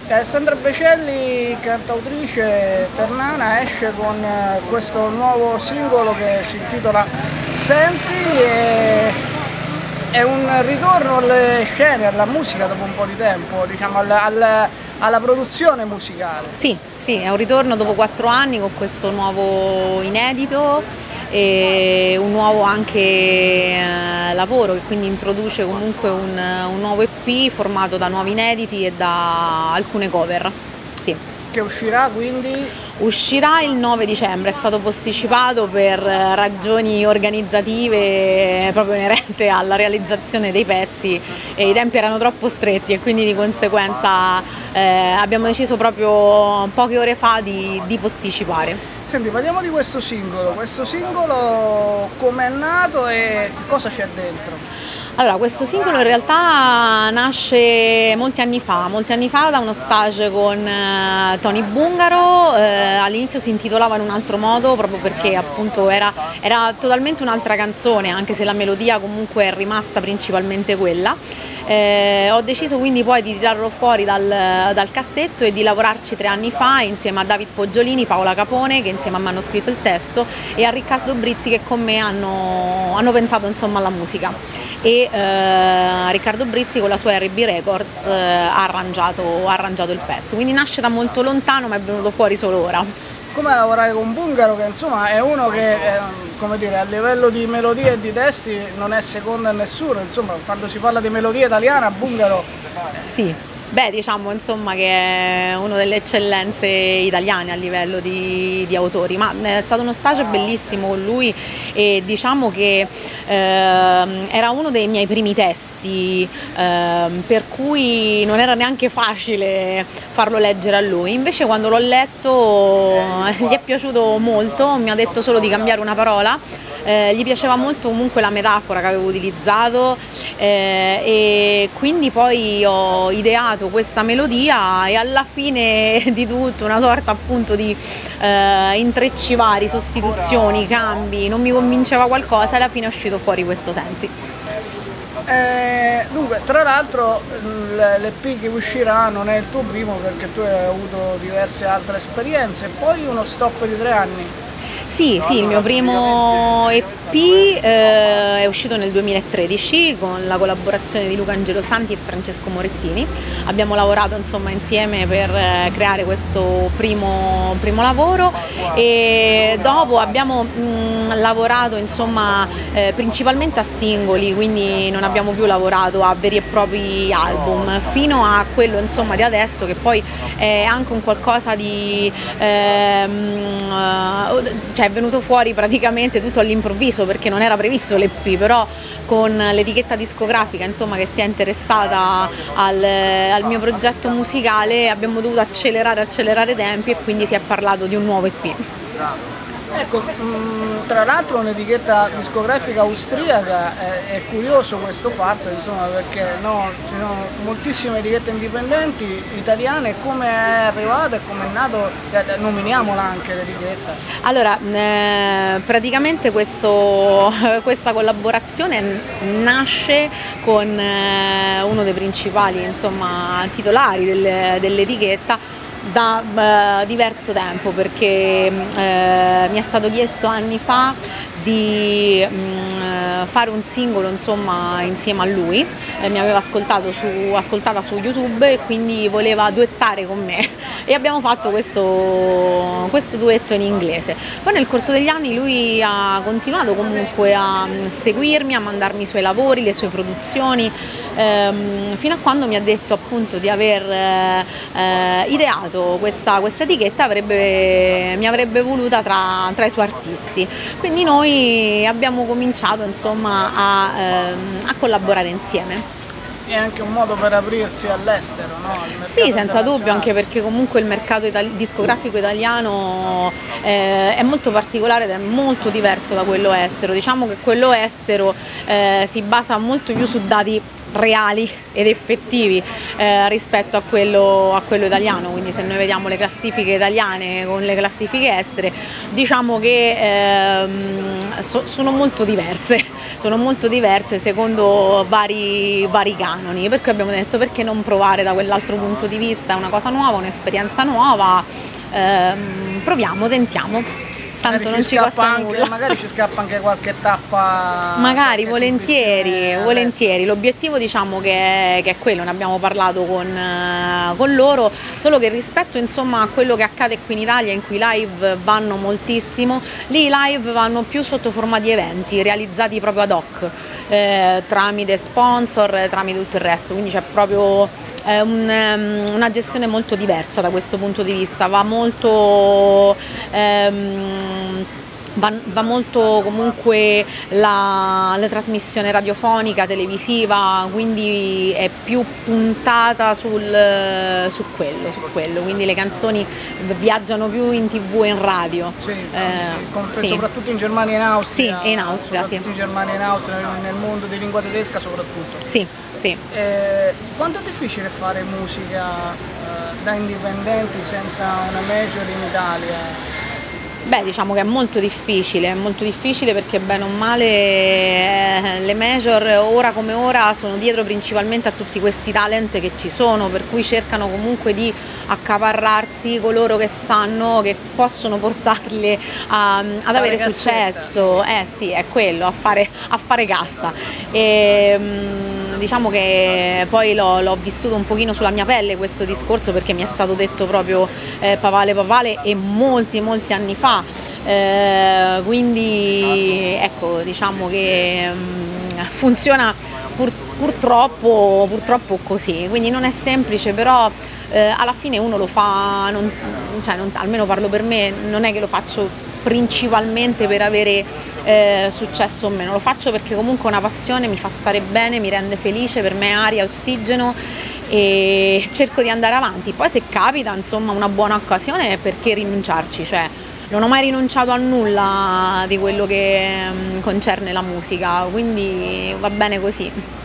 Sandra Becelli, cantautrice ternana, esce con questo nuovo singolo che si intitola Sensi e è un ritorno alle scene, alla musica dopo un po' di tempo, diciamo alla produzione musicale. Sì, sì, è un ritorno dopo 4 anni con questo nuovo inedito e un nuovo anche lavoro che quindi introduce comunque un nuovo EP formato da nuovi inediti e da alcune cover. Sì. Che uscirà quindi? Uscirà il 9 dicembre, è stato posticipato per ragioni organizzative proprio inerente alla realizzazione dei pezzi e i tempi erano troppo stretti e quindi di conseguenza abbiamo deciso proprio poche ore fa di posticipare. Senti, parliamo di questo singolo come è nato e cosa c'è dentro? Allora, questo singolo in realtà nasce molti anni fa da uno stage con Tony Bungaro, all'inizio si intitolava in un altro modo proprio perché appunto era totalmente un'altra canzone, anche se la melodia comunque è rimasta principalmente quella. Ho deciso quindi poi di tirarlo fuori dal cassetto e di lavorarci 3 anni fa insieme a David Poggiolini, Paola Capone che insieme a me hanno scritto il testo e a Riccardo Brizzi che con me hanno pensato insomma alla musica e Riccardo Brizzi con la sua RB Records ha arrangiato il pezzo, quindi nasce da molto lontano ma è venuto fuori solo ora. Come lavorare con Bungaro che insomma è uno che come dire, a livello di melodie e di testi non è secondo a nessuno, insomma quando si parla di melodia italiana Bungaro... Sì. Beh, diciamo insomma che è una delle eccellenze italiane a livello di autori, ma è stato uno stage bellissimo con lui e diciamo che era uno dei miei primi testi, per cui non era neanche facile farlo leggere a lui, invece quando l'ho letto gli è piaciuto molto, mi ha detto solo di cambiare una parola, gli piaceva molto comunque la metafora che avevo utilizzato e quindi poi ho ideato questa melodia e alla fine di tutto una sorta appunto di intrecci vari, sostituzioni, cambi, non mi convinceva qualcosa e alla fine è uscito fuori questo Sensi. Dunque, tra l'altro l'EP che uscirà non è il tuo primo perché tu hai avuto diverse altre esperienze, poi uno stop di 3 anni. Sì, il mio primo EP è uscito nel 2013 con la collaborazione di Luca Angelo Santi e Francesco Morettini. Abbiamo lavorato insomma insieme per creare questo primo lavoro e dopo abbiamo lavorato insomma principalmente a singoli, quindi non abbiamo più lavorato a veri e propri album fino a quello insomma di adesso che poi è anche un qualcosa di cioè è venuto fuori praticamente tutto all'improvviso perché non era previsto l'EP, però con l'etichetta discografica insomma che si è interessata al mio progetto musicale abbiamo dovuto accelerare i tempi e quindi si è parlato di un nuovo EP. Ecco, tra l'altro un'etichetta discografica austriaca, è curioso questo fatto, insomma, perché no, ci sono moltissime etichette indipendenti italiane, come è arrivata e come è nato, nominiamola anche l'etichetta. Allora, praticamente questa collaborazione nasce con uno dei principali insomma, titolari dell'etichetta da diverso tempo perché mi è stato chiesto anni fa di fare un singolo insomma insieme a lui, mi aveva ascoltata su YouTube e quindi voleva duettare con me e abbiamo fatto questo duetto in inglese. Poi nel corso degli anni lui ha continuato comunque a seguirmi, a mandarmi i suoi lavori, le sue produzioni, fino a quando mi ha detto appunto di aver ideato questa etichetta, mi avrebbe voluta tra i suoi artisti. Quindi noi abbiamo cominciato insomma a collaborare insieme. È anche un modo per aprirsi all'estero, no? Sì, senza dubbio, anche perché comunque il mercato discografico italiano è molto particolare ed è molto diverso da quello estero. Diciamo che quello estero si basa molto più su dati reali ed effettivi rispetto a quello italiano. Quindi se noi vediamo le classifiche italiane con le classifiche estere, diciamo che sono molto diverse secondo vari canoni, per cui abbiamo detto perché non provare da quell'altro punto di vista, è una cosa nuova, un'esperienza nuova, proviamo, tentiamo. Tanto non ci costa nulla. Magari ci scappa anche qualche tappa. Magari, volentieri. L'obiettivo diciamo che è quello, ne abbiamo parlato con loro, solo che rispetto insomma a quello che accade qui in Italia, in cui i live vanno moltissimo, lì i live vanno più sotto forma di eventi realizzati proprio ad hoc, tramite sponsor, tramite tutto il resto, quindi c'è proprio una gestione molto diversa da questo punto di vista, va molto comunque la trasmissione radiofonica, televisiva, quindi è più puntata su quello, quindi le canzoni viaggiano più in TV e in radio. Sì, soprattutto in Germania e in Austria. Sì, e in Austria, sì. In Germania e in Austria, nel mondo di lingua tedesca soprattutto. Sì. Quanto è difficile fare musica da indipendenti senza una major in Italia? Beh, diciamo che è molto difficile perché bene o male le major ora come ora sono dietro principalmente a tutti questi talent che ci sono, per cui cercano comunque di accaparrarsi coloro che sanno che possono portarle ad avere successo. Sì, è quello, a fare cassa. Diciamo che poi l'ho vissuto un pochino sulla mia pelle questo discorso, perché mi è stato detto proprio papale e molti anni fa. Quindi ecco, diciamo che funziona purtroppo così, quindi non è semplice, però alla fine uno lo fa, almeno parlo per me, non è che lo faccio principalmente per avere successo o meno, lo faccio perché comunque è una passione, mi fa stare bene, mi rende felice, per me è aria, ossigeno, e cerco di andare avanti. Poi se capita insomma una buona occasione, perché rinunciarci, cioè non ho mai rinunciato a nulla di quello che concerne la musica, quindi va bene così.